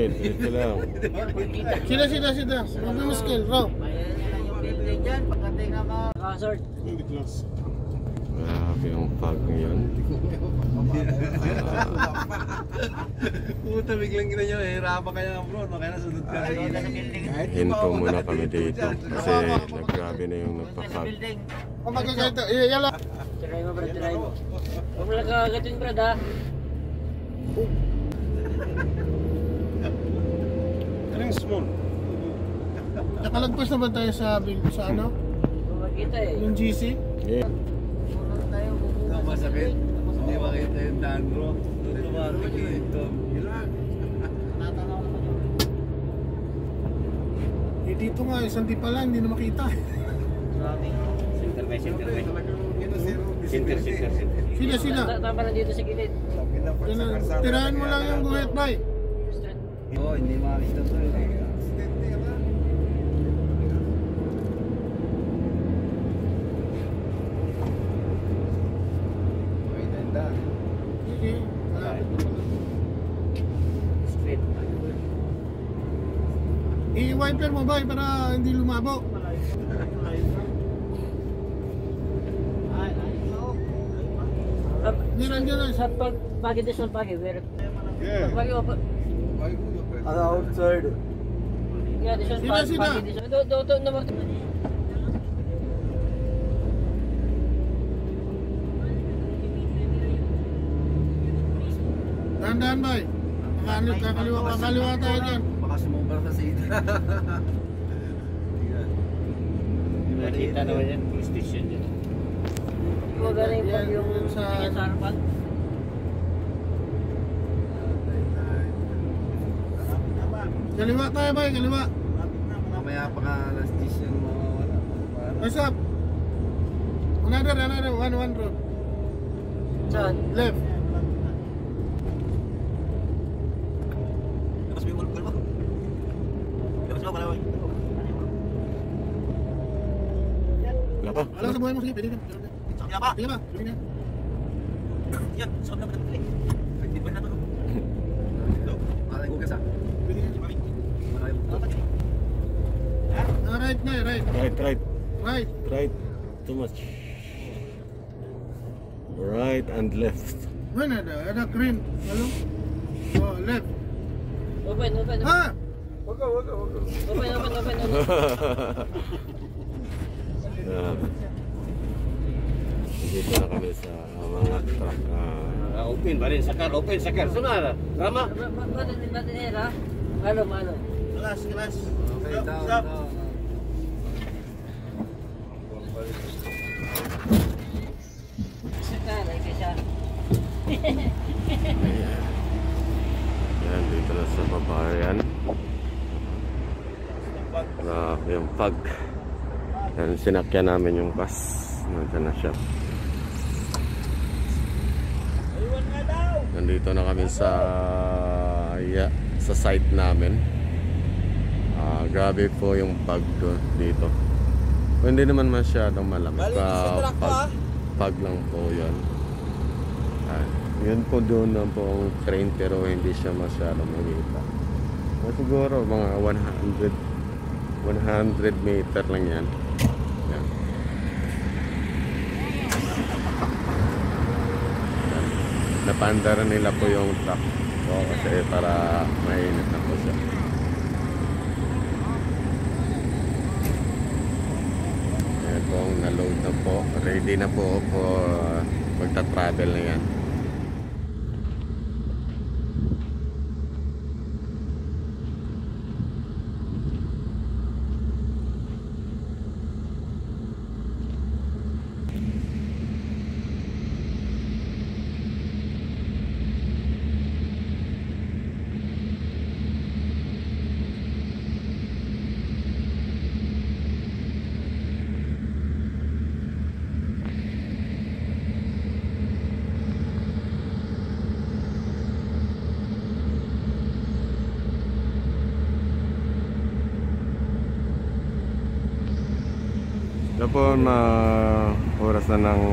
Ito lang. Sida. Huwag mo skill, bro. Ayan yung building dyan. Pagdating na ka. Hazard. Grabe yung fog ngayon. Puta, biglang gina nyo. Hirapan kaya nga bro. Kaya nasunod ka. Hinto muna kami dito. Kasi naggrabe na yung nagpa-fog. Kung magkakaito, yala. Try mo, Brad. Try mo. Huwag mo lang kagatin, Brad, ha? Anong small? Nakalagpas na ba tayo sa ano? Kung makita eh. Yung GC? Yeah. Muna tayo. Masakit. Hindi makita yung daan bro. Automatic ito. Eh dito nga, isang di pala, hindi na makita. Center. Sila. Tama na dito sa gilid. Tirahan mo lang yung guhit, bay. Oo, hindi makita to. Okay. Straight. I-wiper mo, bay, para hindi lumabo. Diyan. Sa pagi this one pagi. Where? Pagi open. Outside. Yeah, this one pagi. This one. Do naman. Dahan-dahan, bay. Kakaliwa tayo dyan. Baka sumubal ka sa ito. Nakita naman yan, police station dyan. Huwag galing pag yung sa harapan. Kaliwa tayo, bay, kaliwa. Mamaya pa ka last dish yung mawawala. What's up? Another, one road. Saan? Left. Wala pa. Alam sa buhay mo, sige, pwede na. Sige pa. Yan, saan naman ang play? Hindi ba naman? Malay ko kasi. Pwede na. Right na, right. Right. Too much. Right and left. Mana ada green. Lalu. Oh, left. Open. Ah! Open. Dito na kami sa mga truck. Open ba rin? Sakar. Sunara. Rama? Batin era. Malo. Kelas. Okay, down. Sakar ay kaya. Yan, dito na sa baba yan. Yung fog. Yan, sinakyan namin yung bus. Nandiyan na siya. Nandito na kami sa site namin. Grabe po yung fog dito. Hindi naman masyadong malamig. Fog lang po yun. Yun po doon na po ang train pero hindi siya masyadong makita. Siguro mga 100 meter lang yan. Yan. Napandaran nila po yung truck. So, kasi para mainit na po siya. Ayan po, na-load na po. Ready na po magta-travel na yan. Ito po na oras na ng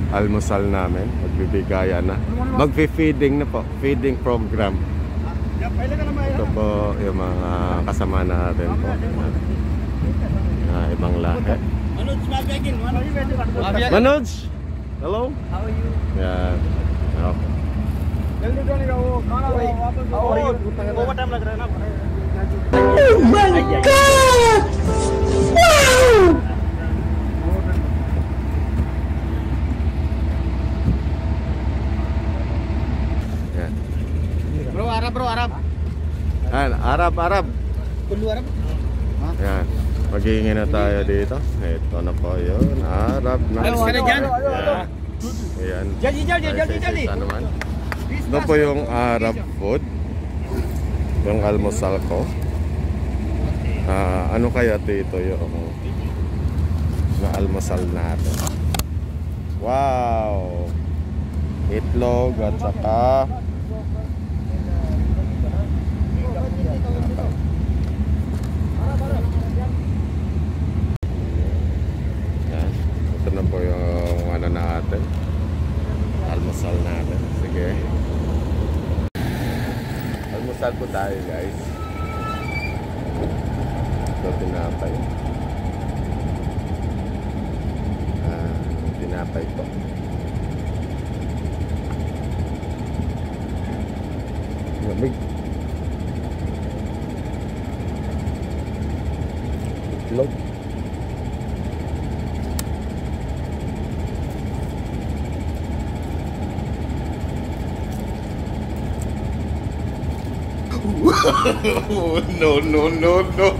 almusal namin. Magbibigayan na. Magfi-feeding na po. Feeding program. Ito po yung mga kasama natin po. Ibang lahi. Manoj! Hello? How are you? Yan. Okay. Yan. Bro, Arab. Yan, Arab. Kulo Arab. Yan. Maghihingi na tayo dito. Ito na po yun. Arab na. Alis ka na dyan? Yan. Jali. Isa naman. Ito po yung Arab food. Yung almusal ko. Ano kaya dito yung na almusal natin? Wow! Itlog at saka yan. Ito na po yung ano natin. Almusal natin. Sige. Almusal po tayo, guys. Ito tinapay. Tinapay po. Lamig. Itlog. No.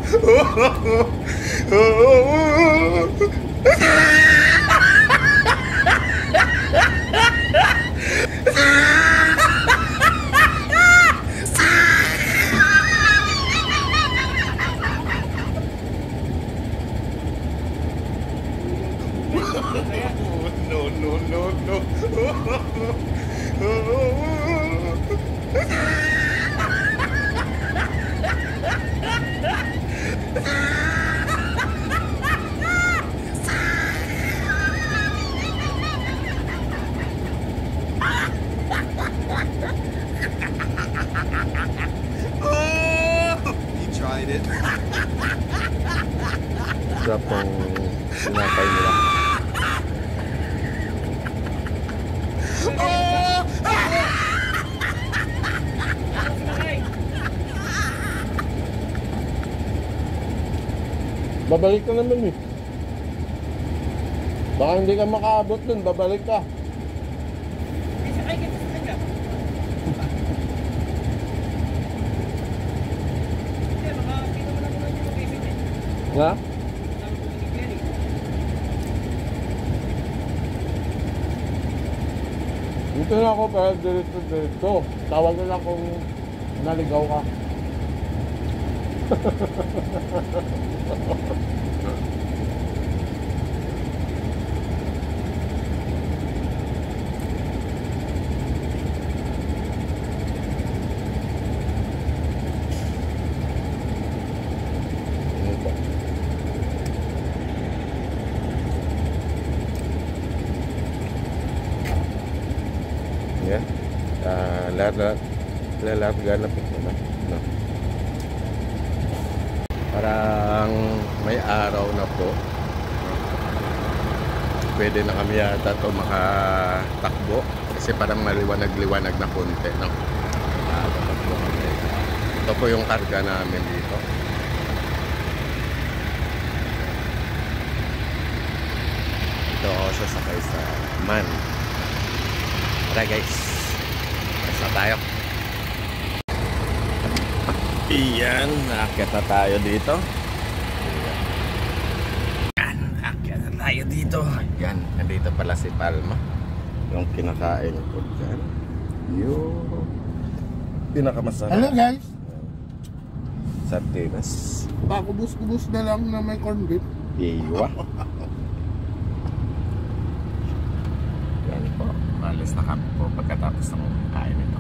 Sarap pong tinapay nila. Babalik ka naman eh. Baka hindi ka makaabot dun, babalik ka. Nga? Dito na ako para dito. Tawag na lang kung naligaw ka. Ya, lahat ganap ito na. No. Parang may araw na po. Pwede na kami yata ito makatakbo kasi parang maliwanag-liwanag na konti, no? Tatakbo kami. Ito po yung karga namin dito. Ito ako sasakay sa man. Tara guys, basta tayo. Iyan, naakyat na tayo dito. Yan, naakyat na tayo dito. Yan, nandito pala si Palma. Yung kinakain ko dyan. Yung pinakamasarap. Hello guys. Sardinas. Pakubus-kubus na lang na may corned beef. Iwa. Yan po. Malis na kami po pagkatapos ng kain ito.